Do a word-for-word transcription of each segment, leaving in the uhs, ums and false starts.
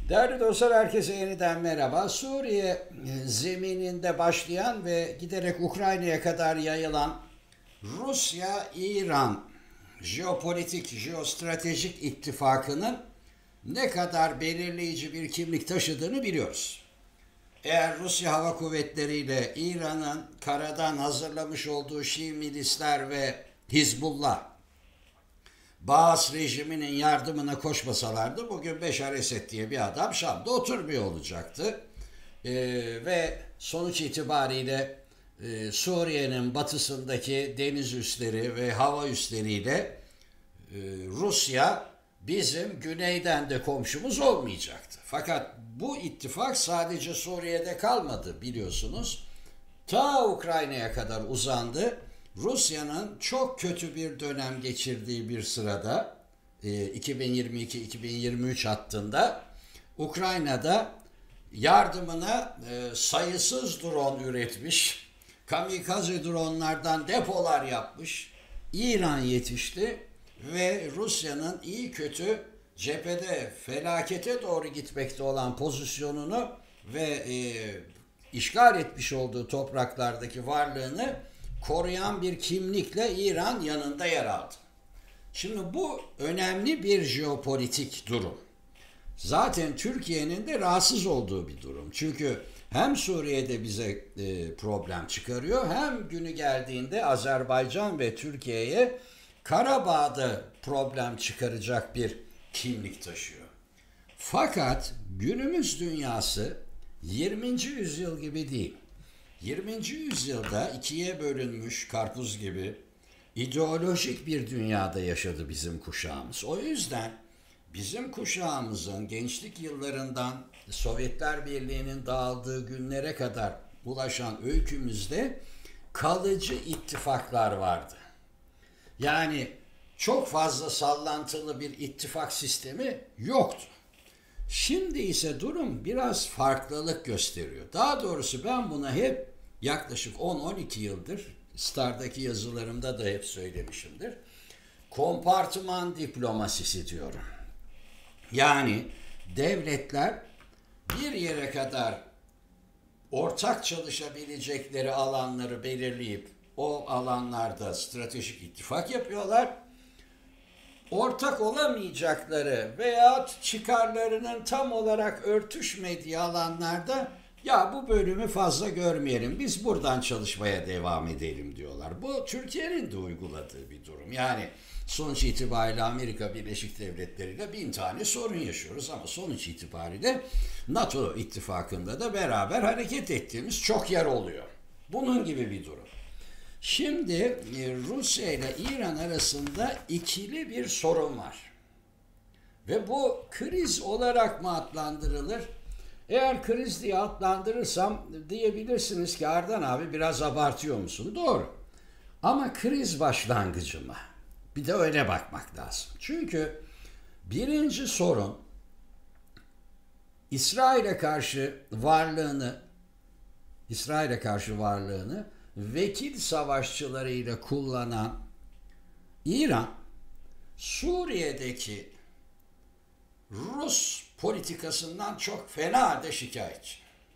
Değerli dostlar, herkese yeniden merhaba. Suriye zemininde başlayan ve giderek Ukrayna'ya kadar yayılan Rusya-İran jeopolitik, jeostratejik ittifakının ne kadar belirleyici bir kimlik taşıdığını biliyoruz. Eğer Rusya Hava Kuvvetleri ile İran'ın karadan hazırlamış olduğu Şii milisler ve Hizbullah Baas rejiminin yardımına koşmasalardı bugün Beşar Esed diye bir adam Şam'da oturmuyor olacaktı. Ee, ve sonuç itibariyle e, Suriye'nin batısındaki deniz üsleri ve hava üsleriyle e, Rusya bizim güneyden de komşumuz olmayacaktı. Fakat bu ittifak sadece Suriye'de kalmadı, biliyorsunuz. Ta Ukrayna'ya kadar uzandı. Rusya'nın çok kötü bir dönem geçirdiği bir sırada iki bin yirmi iki iki bin yirmi üç hattında Ukrayna'da yardımına sayısız drone üretmiş, kamikaze dronlardan depolar yapmış, İran yetişti ve Rusya'nın iyi kötü cephede felakete doğru gitmekte olan pozisyonunu ve e, işgal etmiş olduğu topraklardaki varlığını koruyan bir kimlikle İran yanında yer aldı. Şimdi bu önemli bir jeopolitik durum. Zaten Türkiye'nin de rahatsız olduğu bir durum. Çünkü hem Suriye'de bize e, problem çıkarıyor, hem günü geldiğinde Azerbaycan ve Türkiye'ye Karabağ'da problem çıkaracak bir kimlik taşıyor. Fakat günümüz dünyası yirminci yüzyıl gibi değil. yirminci yüzyılda ikiye bölünmüş karpuz gibi ideolojik bir dünyada yaşadı bizim kuşağımız. O yüzden bizim kuşağımızın gençlik yıllarından Sovyetler Birliği'nin dağıldığı günlere kadar ulaşan öykümüzde kalıcı ittifaklar vardı. Yani çok fazla sallantılı bir ittifak sistemi yoktu. Şimdi ise durum biraz farklılık gösteriyor. Daha doğrusu ben buna hep yaklaşık on on iki yıldır Star'daki yazılarımda da hep söylemişimdir. Kompartıman diplomasisi diyorum. Yani devletler bir yere kadar ortak çalışabilecekleri alanları belirleyip o alanlarda stratejik ittifak yapıyorlar. Ortak olamayacakları veya çıkarlarının tam olarak örtüşmediği alanlarda ya bu bölümü fazla görmeyelim, biz buradan çalışmaya devam edelim diyorlar. Bu Türkiye'nin de uyguladığı bir durum. Yani sonuç itibariyle Amerika Birleşik Devletleri ile bin tane sorun yaşıyoruz ama sonuç itibariyle NATO ittifakında da beraber hareket ettiğimiz çok yer oluyor. Bunun gibi bir durum. Şimdi Rusya ile İran arasında ikili bir sorun var. Ve bu kriz olarak mı adlandırılır? Eğer kriz diye adlandırırsam diyebilirsiniz ki Ardan abi biraz abartıyor musun? Doğru. Ama kriz başlangıcı mı? Bir de öyle bakmak lazım. Çünkü birinci sorun İsrail'e karşı varlığını İsrail'e karşı varlığını vekil savaşçılarıyla kullanan İran, Suriye'deki Rus politikasından çok fena halde şikayetçi.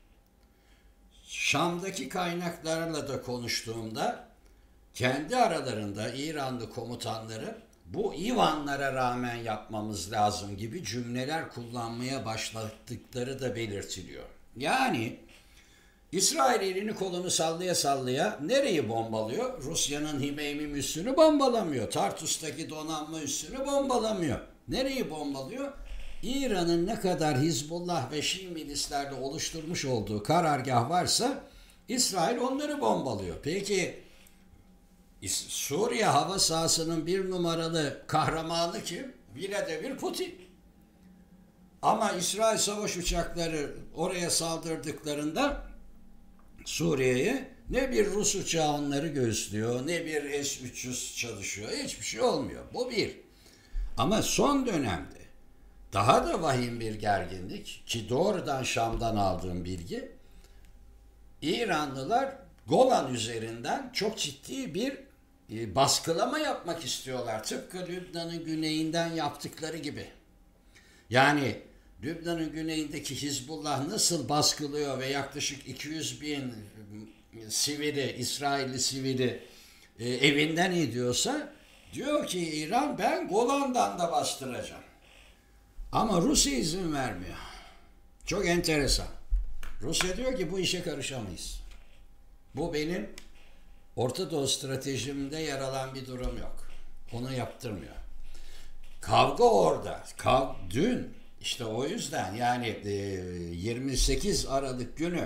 Şam'daki kaynaklarla da konuştuğumda kendi aralarında İranlı komutanları bu İvanlara rağmen yapmamız lazım gibi cümleler kullanmaya başladıkları da belirtiliyor. Yani İsrail elini kolunu sallaya sallaya nereyi bombalıyor? Rusya'nın Himeymi üssünü bombalamıyor. Tartus'taki donanma üssünü bombalamıyor. Nereyi bombalıyor? İran'ın ne kadar Hizbullah ve Şii milislerle oluşturmuş olduğu karargah varsa İsrail onları bombalıyor. Peki Suriye hava sahasının bir numaralı kahramanı kim? Vladimir Putin. Ama İsrail savaş uçakları oraya saldırdıklarında Suriye'ye ne bir Rus uçağı onları göğüslüyor, ne bir S üç yüz çalışıyor. Hiçbir şey olmuyor. Bu bir. Ama son dönemde daha da vahim bir gerginlik ki doğrudan Şam'dan aldığım bilgi, İranlılar Golan üzerinden çok ciddi bir e, baskılama yapmak istiyorlar. Tıpkı Lübnan'ın güneyinden yaptıkları gibi. Yani Lübnan'ın güneyindeki Hizbullah nasıl baskılıyor ve yaklaşık iki yüz bin sivili, İsrailli sivili e, evinden ediyorsa, diyor ki İran ben Golan'dan da bastıracağım. Ama Rusya izin vermiyor. Çok enteresan. Rusya diyor ki bu işe karışamayız. Bu benim Orta Doğu stratejimde yer alan bir durum yok. Onu yaptırmıyor. Kavga orada. Kav dün işte o yüzden yani yirmi sekiz Aralık günü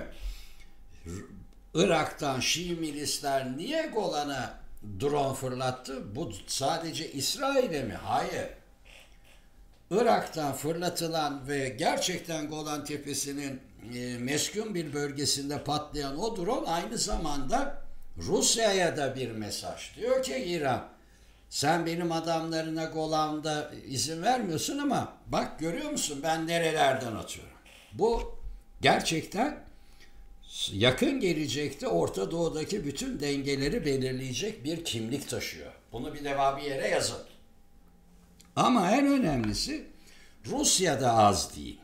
Irak'tan Şii milisler niye Golan'a drone fırlattı? Bu sadece İsrail'e mi? Hayır. Irak'tan fırlatılan ve gerçekten Golan Tepesi'nin e, meskun bir bölgesinde patlayan o drone aynı zamanda Rusya'ya da bir mesaj. Diyor ki İran, sen benim adamlarına Golan'da izin vermiyorsun ama bak görüyor musun ben nerelerden atıyorum. Bu gerçekten yakın gelecekte Orta Doğu'daki bütün dengeleri belirleyecek bir kimlik taşıyor. Bunu bir defa bir yere yazın. Ama en önemlisi Rusya da az değil.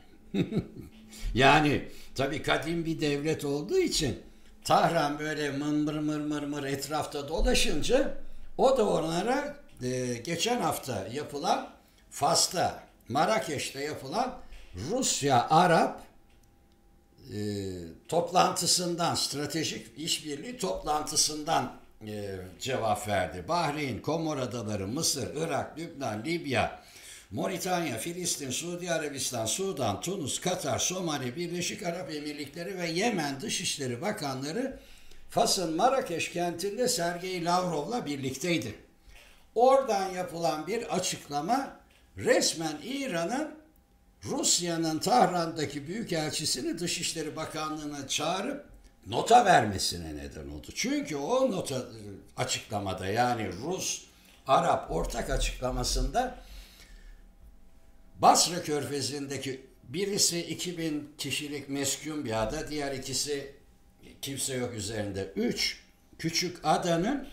Yani tabii kadim bir devlet olduğu için Tahran böyle mır mır mır mır etrafta dolaşınca o da onlara e, geçen hafta yapılan Fas'ta, Marrakeş'te yapılan Rusya-Arap e, toplantısından, stratejik işbirliği toplantısından e, cevap verdi. Bahreyn, Komor Adaları, Mısır, Irak, Lübnan, Libya, Moritanya, Filistin, Suudi Arabistan, Sudan, Tunus, Katar, Somali, Birleşik Arap Emirlikleri ve Yemen Dışişleri Bakanları Fas'ın Marrakeş kentinde Sergey Lavrov'la birlikteydi. Oradan yapılan bir açıklama resmen İran'ın Rusya'nın Tahran'daki büyükelçisini Dışişleri Bakanlığı'na çağırıp nota vermesine neden oldu. Çünkü o nota açıklamada yani Rus-Arap ortak açıklamasında Basra Körfezi'ndeki birisi iki bin kişilik meskun bir ada, diğer ikisi kimse yok üzerinde. Üç küçük adanın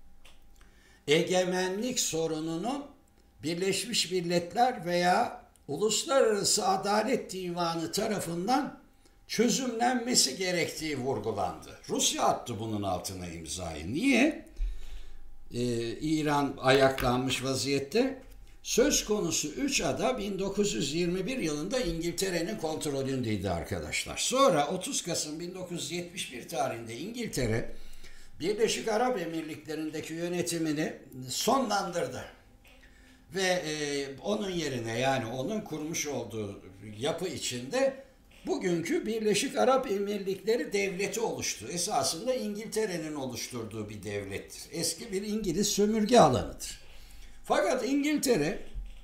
egemenlik sorununun Birleşmiş Milletler veya Uluslararası Adalet Divanı tarafından çözümlenmesi gerektiği vurgulandı. Rusya attı bunun altına imzayı. Niye? Ee, İran ayaklanmış vaziyette. Söz konusu üç ada bin dokuz yüz yirmi bir yılında İngiltere'nin kontrolündeydi arkadaşlar. Sonra otuz Kasım bin dokuz yüz yetmiş bir tarihinde İngiltere Birleşik Arap Emirlikleri'ndeki yönetimini sonlandırdı. Ve e, onun yerine yani onun kurmuş olduğu yapı içinde bugünkü Birleşik Arap Emirlikleri devleti oluştu. Esasında İngiltere'nin oluşturduğu bir devlettir. Eski bir İngiliz sömürge alanıdır. Fakat İngiltere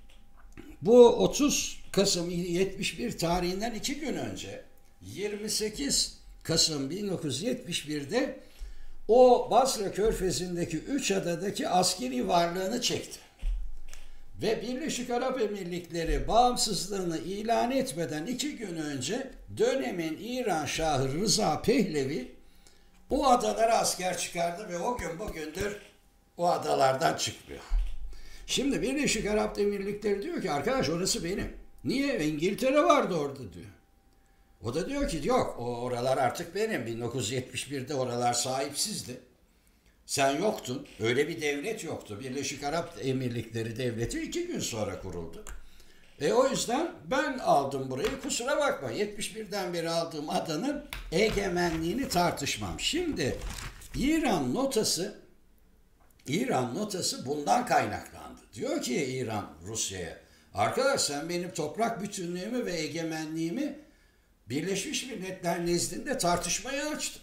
bu otuz Kasım yetmiş bir tarihinden iki gün önce yirmi sekiz Kasım bin dokuz yüz yetmiş birde o Basra Körfezi'ndeki üç adadaki askeri varlığını çekti. Ve Birleşik Arap Emirlikleri bağımsızlığını ilan etmeden iki gün önce dönemin İran Şahı Rıza Pehlevi o adalara asker çıkardı ve o gün bugündür o adalardan çıkmıyor. Şimdi Birleşik Arap Emirlikleri diyor ki arkadaş orası benim. Niye? İngiltere vardı orada diyor. O da diyor ki yok o oralar artık benim. bin dokuz yüz yetmiş birde oralar sahipsizdi. Sen yoktun. Öyle bir devlet yoktu. Birleşik Arap Emirlikleri devleti iki gün sonra kuruldu. E o yüzden ben aldım burayı. Kusura bakma. yetmiş birden beri aldığım adanın egemenliğini tartışmam. Şimdi İran notası İran notası bundan kaynaklandı. Diyor ki İran Rusya'ya arkadaş sen benim toprak bütünlüğümü ve egemenliğimi Birleşmiş Milletler nezdinde tartışmaya açtın.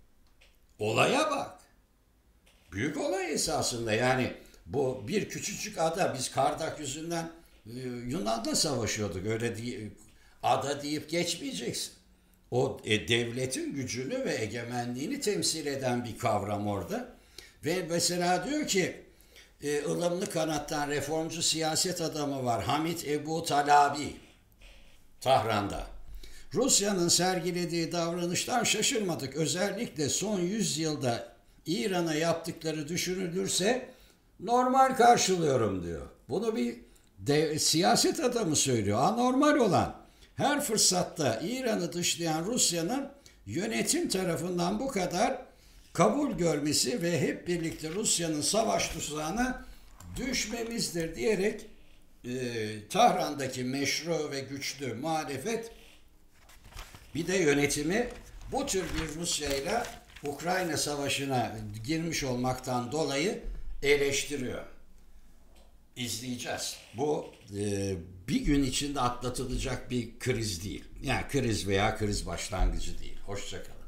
Olaya bak. Büyük olay esasında yani bu bir küçücük ada biz Kardak yüzünden Yunan'da savaşıyorduk öyle diye, ada deyip geçmeyeceksin. O e, devletin gücünü ve egemenliğini temsil eden bir kavram orada. Ve mesela diyor ki e, ılımlı kanattan reformcu siyaset adamı var Hamit Ebu Talabi Tahran'da. Rusya'nın sergilediği davranıştan şaşırmadık. Özellikle son yüz yılda İran'a yaptıkları düşünülürse normal karşılıyorum diyor. Bunu bir de, siyaset adamı söylüyor. Anormal olan. her fırsatta İran'ı dışlayan Rusya'nın yönetim tarafından bu kadar kabul görmesi ve hep birlikte Rusya'nın savaş tuzağına düşmemizdir diyerek e, Tahran'daki meşru ve güçlü muhalefet bir de yönetimi bu tür bir Rusya ile Ukrayna savaşına girmiş olmaktan dolayı eleştiriyor. İzleyeceğiz. Bu e, bir gün içinde atlatılacak bir kriz değil. Yani kriz veya kriz başlangıcı değil. Hoşça kalın.